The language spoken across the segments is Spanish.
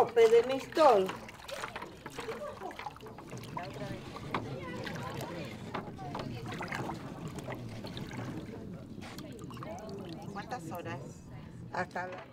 tope de mistol. ¿Cuántas horas? Hasta la...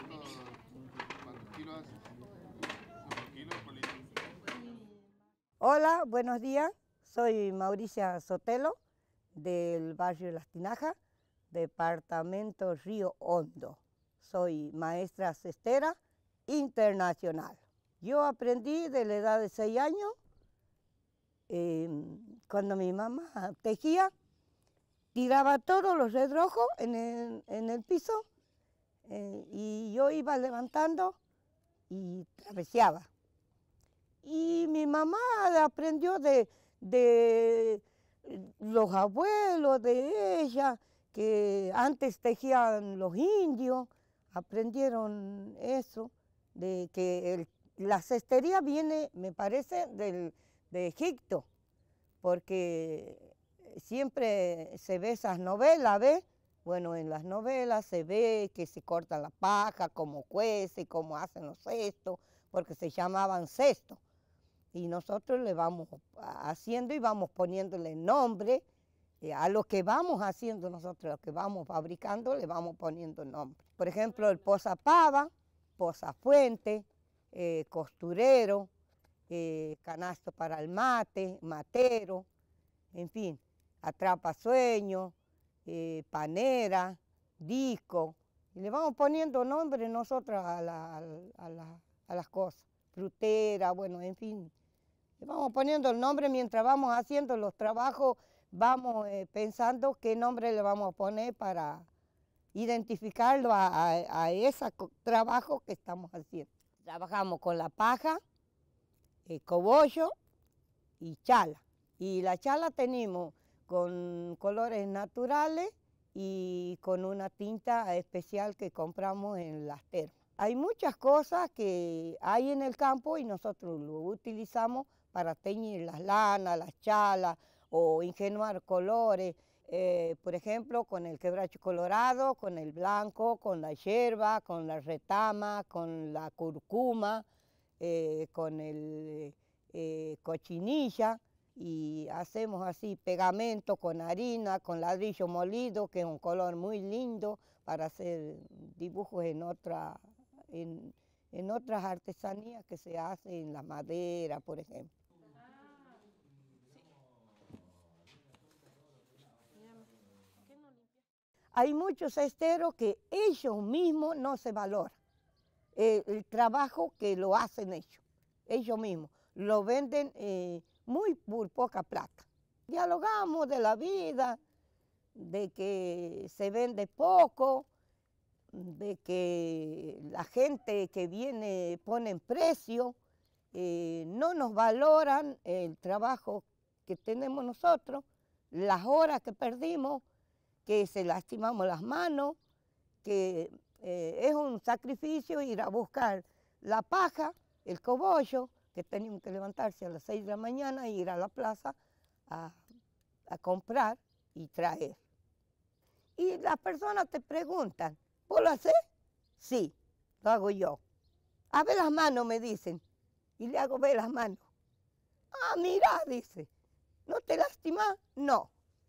Hola, buenos días. Soy Mauricia Sotelo, del barrio Las Tinajas, departamento Río Hondo. Soy maestra cestera internacional. Yo aprendí de la edad de 6 años, cuando mi mamá tejía, tiraba todos los redrojos en el piso y yo iba levantando y traveseaba. Y mi mamá aprendió de los abuelos de ella, que antes tejían los indios, aprendieron eso, de que la cestería viene, me parece, de Egipto, porque siempre se ve esas novelas, ¿ves? Bueno, en las novelas se ve que se corta la paja, cómo cuece, cómo hacen los cestos, porque se llamaban cestos. Y nosotros le vamos haciendo y vamos poniéndole nombre a lo que vamos haciendo nosotros, lo que vamos fabricando, le vamos poniendo nombre. Por ejemplo, el posapava, posafuente, costurero, canasto para el mate, matero, en fin, atrapasueño, panera, disco. Y le vamos poniendo nombre nosotros a las cosas, frutera, bueno, en fin. Le vamos poniendo el nombre mientras vamos haciendo los trabajos, vamos pensando qué nombre le vamos a poner para identificarlo a ese trabajo que estamos haciendo. Trabajamos con la paja, cogollo y chala. Y la chala tenemos con colores naturales y con una tinta especial que compramos en las termas. Hay muchas cosas que hay en el campo y nosotros lo utilizamos para teñir las lanas, las chalas o ingenuar colores. Por ejemplo, con el quebracho colorado, con el blanco, con la yerba, con la retama, con la curcuma, con el cochinilla, y hacemos así pegamento con harina, con ladrillo molido, que es un color muy lindo para hacer dibujos en otras artesanías que se hacen en la madera, por ejemplo. Hay muchos cesteros que ellos mismos no se valoran el trabajo que lo hacen ellos mismos. Lo venden muy por poca plata. Dialogamos de la vida, de que se vende poco, de que la gente que viene pone precio, no nos valoran el trabajo que tenemos nosotros, las horas que perdimos, que se lastimamos las manos, que es un sacrificio ir a buscar la paja, el cogollo, que tenemos que levantarse a las 6 de la mañana e ir a la plaza a comprar y traer. Y las personas te preguntan, ¿vos lo haces? Sí, lo hago yo. A ver las manos, me dicen, y le hago ver las manos. Ah, mira, dice, ¿no te lastimas? No.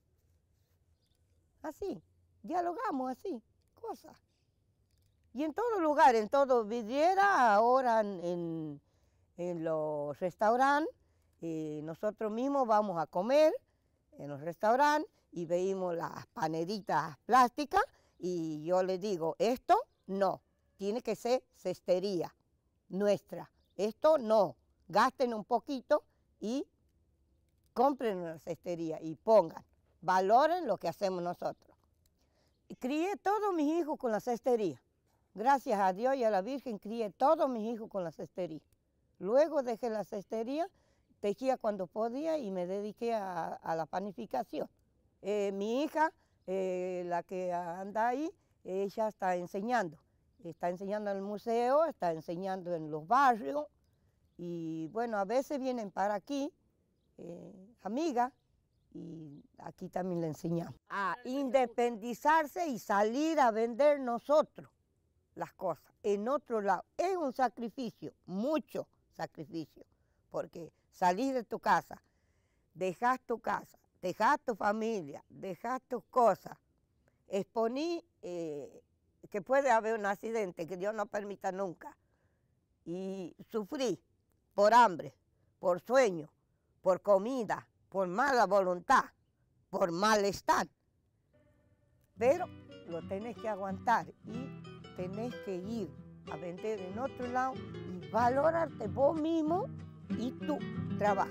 Así, dialogamos así, cosas. Y en todo lugar, en todo vidriera, ahora en los restaurantes, nosotros mismos vamos a comer en los restaurantes y veíamos las paneritas plásticas y yo les digo, esto no, tiene que ser cestería nuestra, esto no, gasten un poquito y compren una cestería y pongan, valoren lo que hacemos nosotros. Crié todos mis hijos con la cestería. Gracias a Dios y a la Virgen crié todos mis hijos con la cestería. Luego dejé la cestería, tejía cuando podía y me dediqué a la panificación. Mi hija, la que anda ahí, ella está enseñando en el museo, está enseñando en los barrios y bueno, a veces vienen para aquí amigas y aquí también le enseñamos a independizarse y salir a vender nosotros. las cosas en otro lado. Es un sacrificio, mucho sacrificio, porque salís de tu casa, dejás tu familia, dejás tus cosas, exponí que puede haber un accidente, que Dios no permita nunca, y sufrí por hambre, por sueño, por comida, por mala voluntad, por malestar. Pero lo tenés que aguantar y tenés que ir a vender en otro lado y valorarte vos mismo y tu trabajo.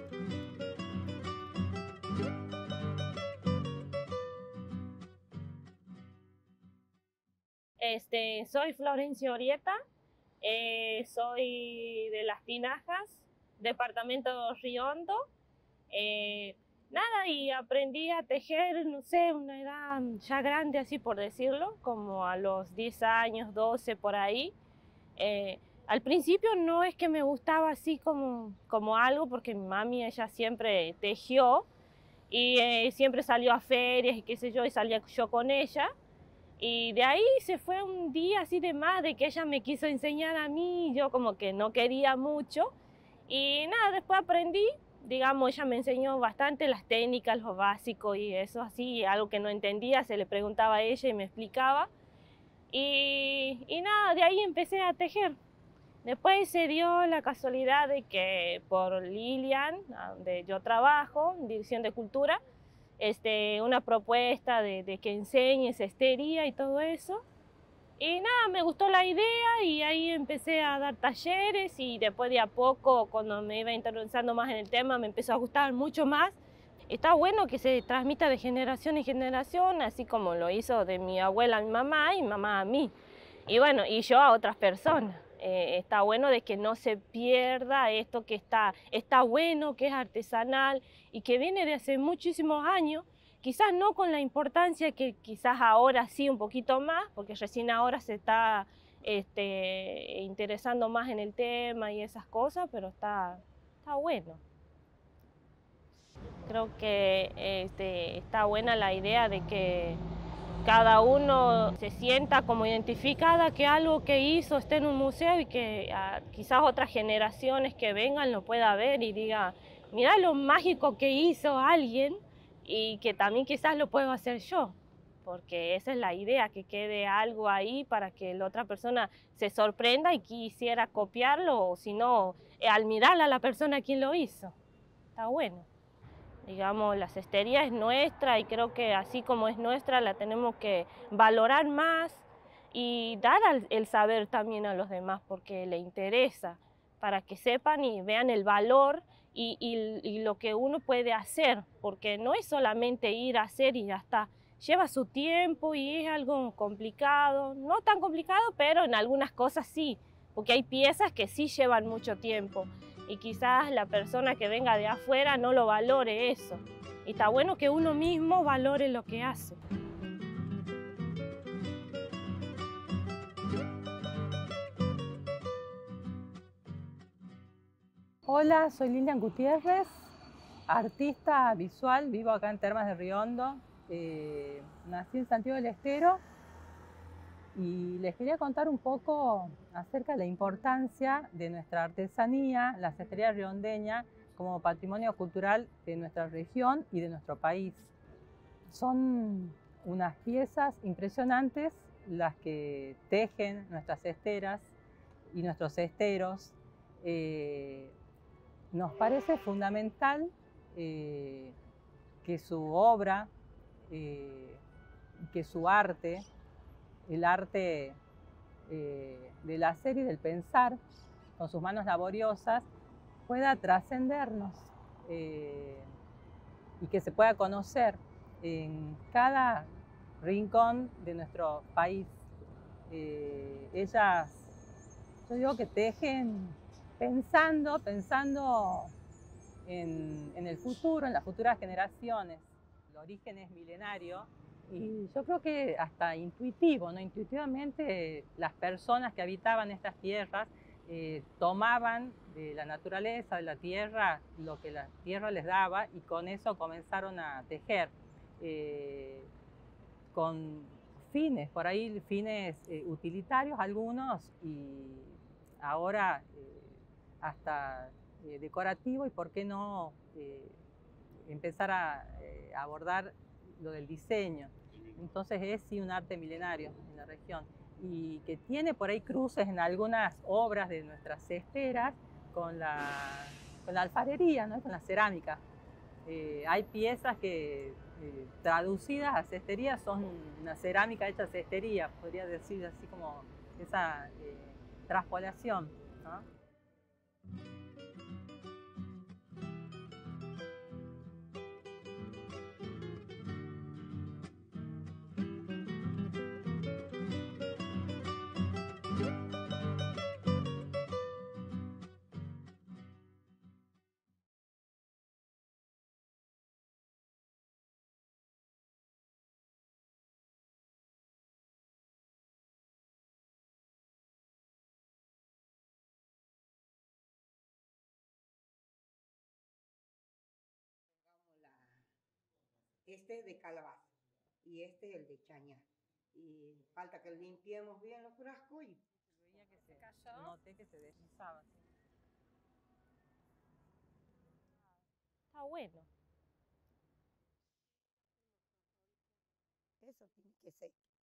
Soy Florencia Orieta, soy de Las Tinajas, departamento Río Hondo. Nada, y aprendí a tejer, no sé, una edad ya grande, así por decirlo, como a los 10 años, 12 por ahí. Al principio no es que me gustaba así como algo, porque mi mami, ella siempre tejió y siempre salió a ferias y qué sé yo, y salía yo con ella. Y de ahí se fue un día así de más, de que ella me quiso enseñar a mí, yo como que no quería mucho. Y nada, después aprendí, digamos, ella me enseñó bastante las técnicas, lo básico y eso así, algo que no entendía, se le preguntaba a ella y me explicaba. Y nada, de ahí empecé a tejer. Después se dio la casualidad de que por Lilian, donde yo trabajo, en Dirección de Cultura, una propuesta de que enseñe cestería y todo eso. Y nada, me gustó la idea y ahí empecé a dar talleres y después de a poco, cuando me iba interesando más en el tema, me empezó a gustar mucho más. Está bueno que se transmita de generación en generación, así como lo hizo de mi abuela a mi mamá y mi mamá a mí. Y bueno, y yo a otras personas. Está bueno de que no se pierda esto que está bueno, que es artesanal y que viene de hace muchísimos años, quizás no con la importancia que quizás ahora sí un poquito más, porque recién ahora se está interesando más en el tema y esas cosas, pero está bueno. Creo que está buena la idea de que cada uno se sienta como identificada, que algo que hizo esté en un museo y que quizás otras generaciones que vengan lo pueda ver y diga, mira lo mágico que hizo alguien y que también quizás lo puedo hacer yo, porque esa es la idea, que quede algo ahí para que la otra persona se sorprenda y quisiera copiarlo, o si no, al mirar a la persona quien lo hizo. Está bueno. Digamos, la cestería es nuestra y creo que así como es nuestra la tenemos que valorar más y dar el saber también a los demás porque le interesa, para que sepan y vean el valor y lo que uno puede hacer, porque no es solamente ir a hacer y ya está. Lleva su tiempo y es algo complicado, no tan complicado, pero en algunas cosas sí, porque hay piezas que sí llevan mucho tiempo. Y quizás la persona que venga de afuera no lo valore eso. Y está bueno que uno mismo valore lo que hace. Hola, soy Lilian Gutiérrez, artista visual, vivo acá en Termas de Río Hondo. Nací en Santiago del Estero y les quería contar un poco acerca de la importancia de nuestra artesanía, la cestería riondeña, como patrimonio cultural de nuestra región y de nuestro país. Son unas piezas impresionantes las que tejen nuestras cesteras y nuestros cesteros. Nos parece fundamental que su obra, que su arte, el arte del hacer y del pensar, con sus manos laboriosas, pueda trascendernos y que se pueda conocer en cada rincón de nuestro país. Ellas, yo digo que tejen pensando en el futuro, en las futuras generaciones. El origen es milenario y yo creo que hasta intuitivo, ¿no? Intuitivamente las personas que habitaban estas tierras tomaban de la naturaleza, de la tierra, lo que la tierra les daba y con eso comenzaron a tejer con fines, por ahí fines utilitarios algunos y ahora hasta decorativo y por qué no empezar a abordar lo del diseño. Entonces es sí un arte milenario en la región y que tiene por ahí cruces en algunas obras de nuestras cesteras con la alfarería, ¿no? Con la cerámica. Hay piezas que traducidas a cestería son una cerámica hecha cestería, podría decir así como esa traspolación, ¿no? Este de calabaza y este el de chañar. Y falta que limpiemos bien los frascos y Veía que se cayó. Noté que se deslizaba. ¿Sí? Está bueno. eso tiene que ser.